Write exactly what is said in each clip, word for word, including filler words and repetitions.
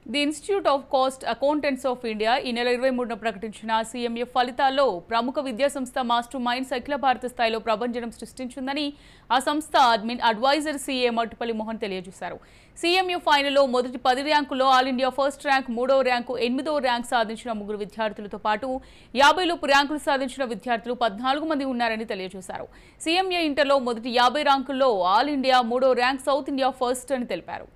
The institute of cost accountants of India ఈ నెల ఇరవై మూడున ప్రకటించిన సీఎంఏ ఫలితాల్లో ప్రముఖ విద్యాసంస్థ మాస్టర్ మైండ్స్ అఖిల భారత స్థాయిలో ప్రభంజనం సృష్టించిందని ఆ సంస్థ admin adviser CA Mattupalli Mohan తెలియజేశారు. సీఎంఏ ఫైనల్లో మొదటి పది ర్యాంకుల్లో ఆల్ ఇండియా ఫస్ట్ ర్యాంక్, మూడవ ర్యాంకు, ఎనిమిదవ ర్యాంక్ సాధించిన ముగ్గురు విద్యార్థులతో పాటు యాభై లోపు ర్యాంకులు సాధించిన విద్యార్థులు పద్నాలుగు మంది ఉన్నారని తెలియజేశారు. సీఎంఏ ఇంటర్లో మొదటి యాభై ర్యాంకుల్లో ఆల్ ఇండియా, మూడవ ర్యాంక్, సౌత్ ఇండియా ఫస్ట్ అని తెలిపారు.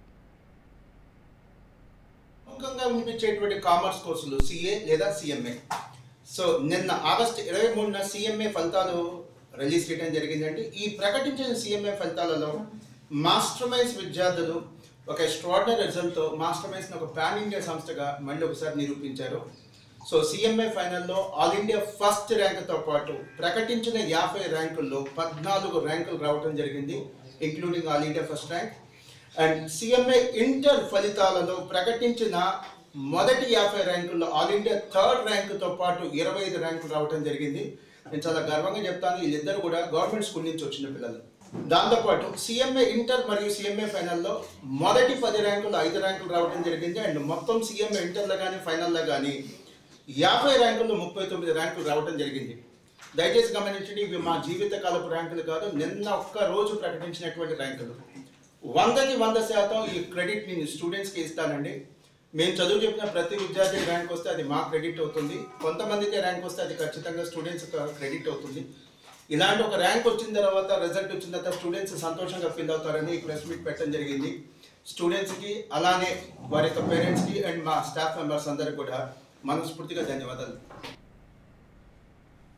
ముఖ్యంగా వినిపించేటువంటి కామర్స్ కోర్సులు సిఏ లేదా సిఎంఏ. సో నిన్న ఆగస్టు ఇరవై మూడున సిఎంఏ ఫలితాలు రిలీజ్ చేయడం జరిగిందండి. ఈ ప్రకటించిన సిఎంఏ ఫలితాలలో మాస్టర్ మైండ్స్ విద్యార్థులు ఒక ఎక్స్ట్రాడినరీ రిజల్ట్తో మాస్టర్ మైండ్స్ని ఒక పాన్ ఇండియా సంస్థగా మళ్ళీ ఒకసారి నిరూపించారు. సో సిఎంఏ ఫైనల్లో ఆల్ ఇండియా ఫస్ట్ ర్యాంక్తో పాటు ప్రకటించిన యాభై ర్యాంకుల్లో పద్నాలుగు ర్యాంకులు రావడం జరిగింది, including all India first rank. And CMA inter ఫలితాలలో ప్రకటించిన మొదటి యాభై ర్యాంకుల్లో ఆల్ ఇండియా థర్డ్ ర్యాంకుతో పాటు ఇరవై ఐదు ర్యాంకులు రావడం జరిగింది. నేను చాలా గర్వంగా చెప్తాను, వీళ్ళిద్దరు కూడా గవర్నమెంట్ స్కూల్ నుంచి వచ్చిన పిల్లలు. దాంతోపాటు సిఎంఏ ఇంటర్ మరియు సిఎంఏ ఫైనల్లో మొదటి పది ర్యాంకులు ఐదు ర్యాంకులు రావడం జరిగింది. అండ్ మొత్తం సిఎంఏ ఇంటర్లో కానీ ఫైనల్లో కానీ యాభై ర్యాంకుల్లో ముప్పై తొమ్మిది ర్యాంకులు రావడం జరిగింది. దయచేసి గమనించండి, ఇవి మా జీవితకాలపు ర్యాంకులు కాదు, నిన్న ఒక్క రోజు ప్రకటించినటువంటి ర్యాంకులు. వందకి వంద శాతం ఈ క్రెడిట్ నేను స్టూడెంట్స్కి ఇస్తానండి. మేము చదువు చెప్పిన ప్రతి విద్యార్థి ర్యాంక్ వస్తే అది మా క్రెడిట్ అవుతుంది, కొంతమందికి ర్యాంక్ వస్తే అది ఖచ్చితంగా స్టూడెంట్స్ క్రెడిట్ అవుతుంది. ఇలాంటి ఒక ర్యాంక్ వచ్చిన తర్వాత, రిజల్ట్ వచ్చిన తర్వాత స్టూడెంట్స్ సంతోషంగా ఫీల్ అవుతారని ఈ ప్రెస్ మీట్ పెట్టడం జరిగింది. స్టూడెంట్స్కి అలానే వారి యొక్క పేరెంట్స్కి అండ్ మా స్టాఫ్ మెంబర్స్ అందరికీ కూడా మనస్ఫూర్తిగా ధన్యవాదాలు.